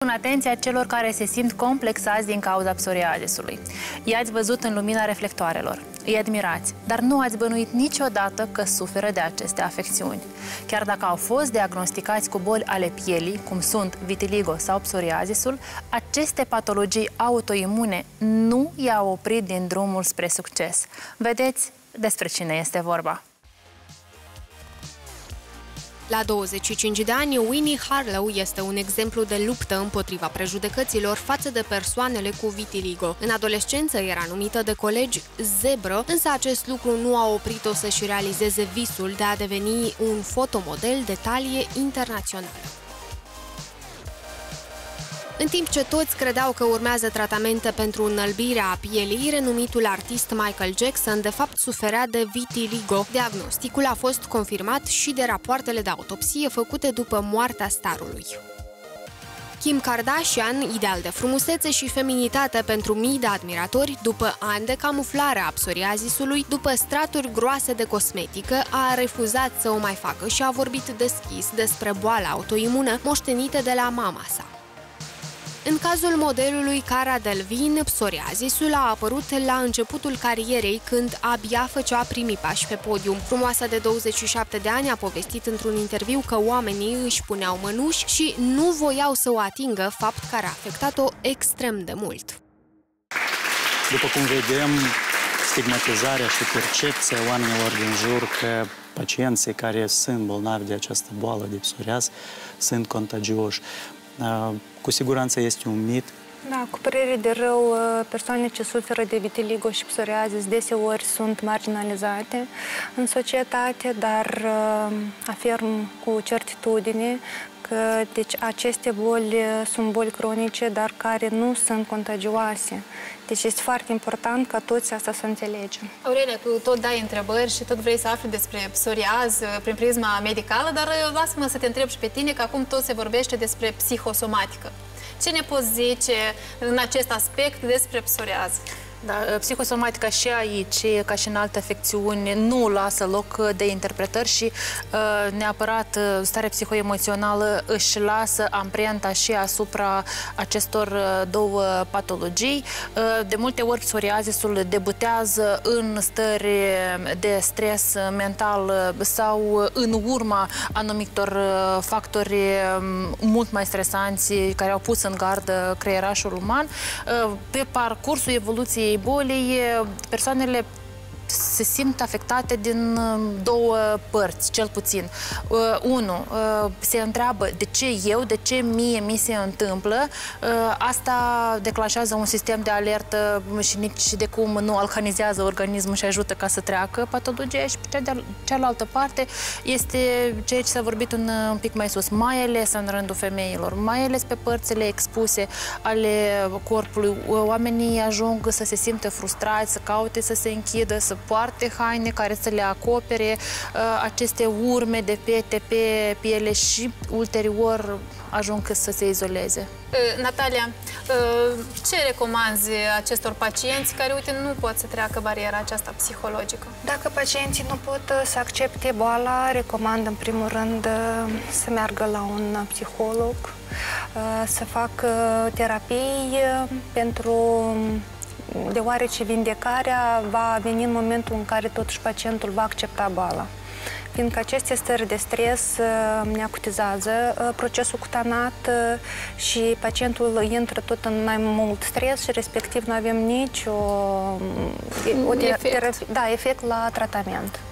atenția celor care se simt complexați din cauza psoriazisului. I-ați văzut în lumina reflectoarelor, îi admirați, dar nu ați bănuit niciodată că suferă de aceste afecțiuni. Chiar dacă au fost diagnosticați cu boli ale pielii, cum sunt vitiligo sau psoriazisul, aceste patologii autoimune nu i-au oprit din drumul spre succes. Vedeți despre cine este vorba. La 25 de ani, Winnie Harlow este un exemplu de luptă împotriva prejudecăților față de persoanele cu vitiligo. În adolescență era numită de colegi zebră, însă acest lucru nu a oprit-o să-și realizeze visul de a deveni un fotomodel de talie internațională. În timp ce toți credeau că urmează tratamente pentru înălbirea pielii, renumitul artist Michael Jackson de fapt suferea de vitiligo. Diagnosticul a fost confirmat și de rapoartele de autopsie făcute după moartea starului. Kim Kardashian, ideal de frumusețe și feminitate pentru mii de admiratori, după ani de camuflare a psoriazisului, după straturi groase de cosmetică, a refuzat să o mai facă și a vorbit deschis despre boala autoimună moștenită de la mama sa. În cazul modelului Cara Delevingne, psoriazisul a apărut la începutul carierei, când abia făcea primii pași pe podium. Frumoasa de 27 de ani a povestit într-un interviu că oamenii își puneau mănuși și nu voiau să o atingă, fapt care a afectat-o extrem de mult. După cum vedem, stigmatizarea și percepția oamenilor din jur că pacienții care sunt bolnavi de această boală de psoriaz sunt contagioși. Cu siguranță este un mit. Da, cu părere de rău, persoanele ce suferă de vitiligo și psoriazis deseori sunt marginalizate în societate, dar afirm cu certitudine că aceste boli sunt boli cronice, dar care nu sunt contagioase. Deci este foarte important ca toți asta să înțelegem. Aurelia, tu tot dai întrebări și tot vrei să afli despre psoriaz prin prisma medicală, dar lasă-mă să te întreb și pe tine, că acum tot se vorbește despre psihosomatică. Ce ne poți zice în acest aspect despre psoriaz? Da, psihosomatica și aici, ca și în alte afecțiuni, nu lasă loc de interpretări și neapărat starea psihoemoțională își lasă amprenta și asupra acestor două patologii. De multe ori psoriazisul debutează în stări de stres mental sau în urma anumitor factori mult mai stresanți care au pus în gardă creierașul uman. Pe parcursul evoluției bolii, persoanele se simt afectate din două părți, cel puțin. Unu, se întreabă de ce eu, de ce mie mi se întâmplă. Asta declanșează un sistem de alertă și nici de cum nu alcanizează organismul și ajută ca să treacă patologia. Și pe cealaltă parte este ceea ce s-a vorbit un pic mai sus, mai ales în rândul femeilor, mai ales pe părțile expuse ale corpului. Oamenii ajung să se simtă frustrați, să caute să se închidă, să poarte haine care să le acopere aceste urme de pete pe piele și ulterior ajung să se izoleze. Natalia, ce recomanzi acestor pacienți care, uite, nu pot să treacă bariera aceasta psihologică? Dacă pacienții nu pot să accepte boala, recomand în primul rând să meargă la un psiholog, să facă terapii deoarece vindecarea va veni în momentul în care totuși pacientul va accepta boala. Fiindcă aceste stări de stres ne acutizează procesul cutanat și pacientul intră tot în mai mult stres și respectiv nu avem nicio efect la tratament.